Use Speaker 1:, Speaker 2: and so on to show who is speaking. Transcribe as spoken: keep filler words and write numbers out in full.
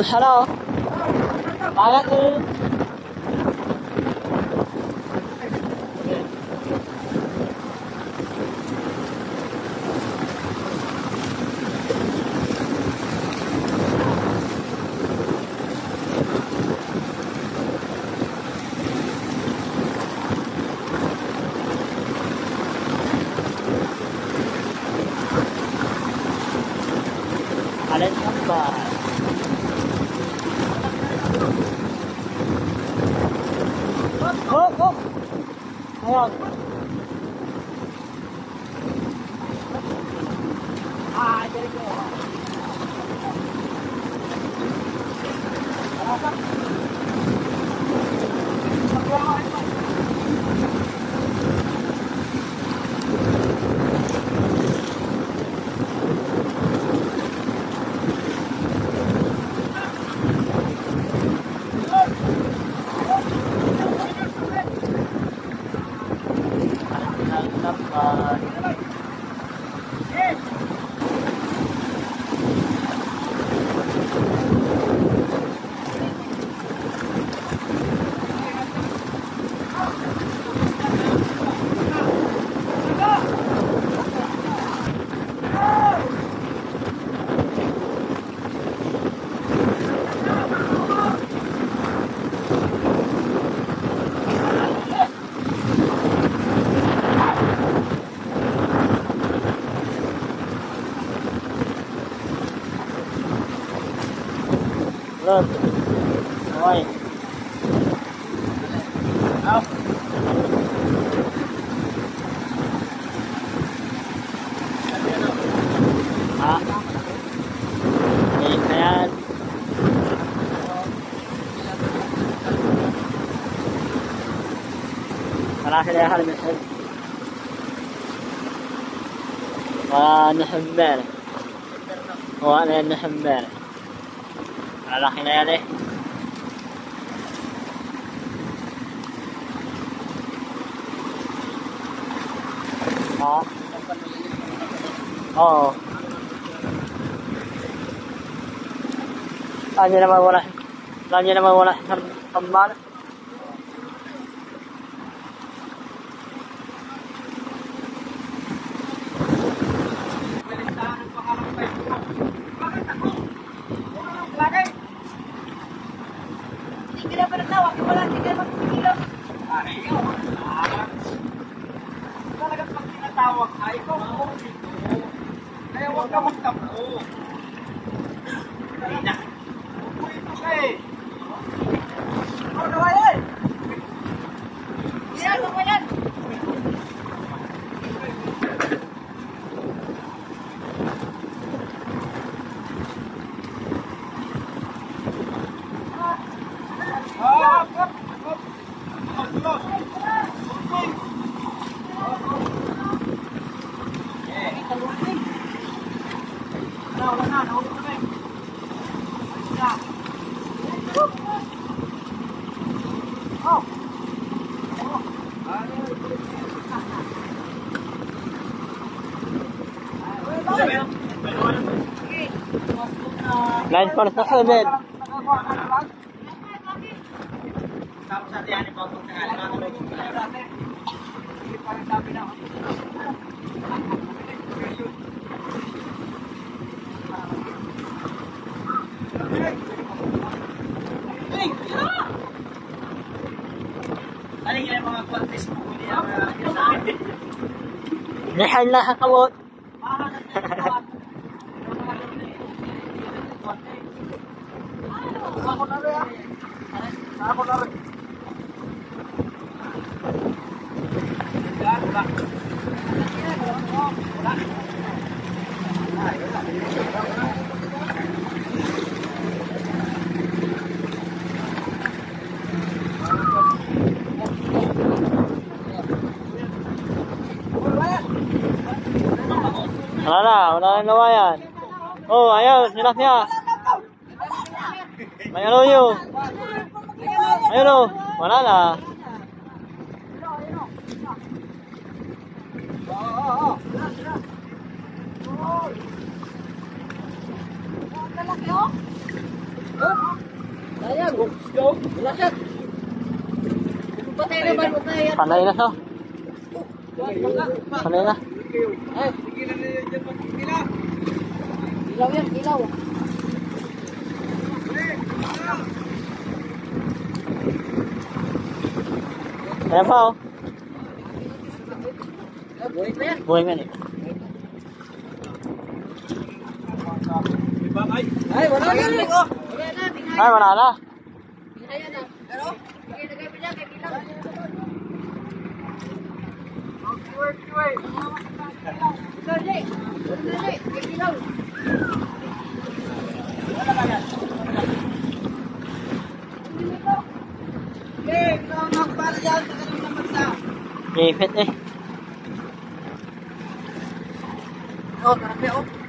Speaker 1: sana oh. Bangat tuh. Ada apa? Oh, oh. Ayan. Ah, dyan ko. Lên rồi đâu hả thì phải راح لها المسجد ونحمله وانا نحمله على خلاله اه اه lagi nama wala lagi nama wala kembali
Speaker 2: Tidak bertawag, wala tidak magpipilap.
Speaker 3: Ayaw, wala. Talagang pag tinatawag ka, ikaw ang dito. Kaya huwag ka magtampo. Dali na. Huwag ito ka eh. Ikaw na yan.
Speaker 2: Yan, ano yan?
Speaker 3: Hop, hop, hop. Hop, hop.
Speaker 1: lain para sa kanan
Speaker 3: Tapos natin yan, ipagpag na nga. Aling yung mga contest mo niya.
Speaker 1: Nihal na kakawot.
Speaker 3: Ako na rin. Ako na rin.
Speaker 1: Wala na, wala na nawa yan. Oh, ayaw, sinap niya. May ano yun? Ayun o, wala na.
Speaker 2: Sayang. Wala siya. Patay naman, patay yan.
Speaker 1: Panay na siya. Panay na.
Speaker 2: Ay,
Speaker 3: Tigilan na yun dyan magkikila.
Speaker 2: ilaw yan, ilaw.
Speaker 1: Ayan pa oh.
Speaker 2: Buhay pa yan.
Speaker 1: Buhay man eh.
Speaker 3: Diba ay?
Speaker 2: Ay, wala na. Wala na, tingnan.
Speaker 1: Ay, wala na.
Speaker 2: Tingnan na. Pero, sige, lagay mo dyan, kay Pilaw.
Speaker 3: Kiway, kiway.
Speaker 2: Dali, dali, kay Pilaw.
Speaker 3: Okay, ikaw ang nakapala dyan sa kanong naman sa.
Speaker 1: Ipit eh.
Speaker 2: Oh, karapya, oh.